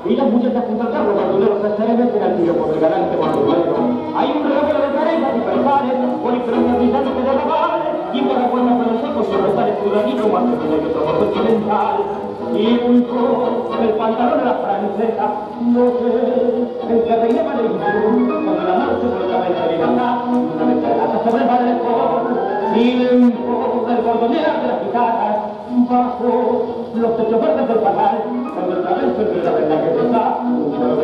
y las muchachas junto al carro bandoleros se meten al tiro por el galante bandolero. Hay un revuelo de caretas y percales, con influencia brillante de rabales, y por la puerta con los ojos sobre tal estudianito más que tiene que otro modo occidental. Y un poco el pantalón de la francesa, no sé, el que reina Maledicción, cuando la noche por otra vez de libertad, una vez de lata sobre el balcón, y un poco el bordonero de las guitarras, bajo los techos verdes del pajar, cuando otra vez se la verdad que se está,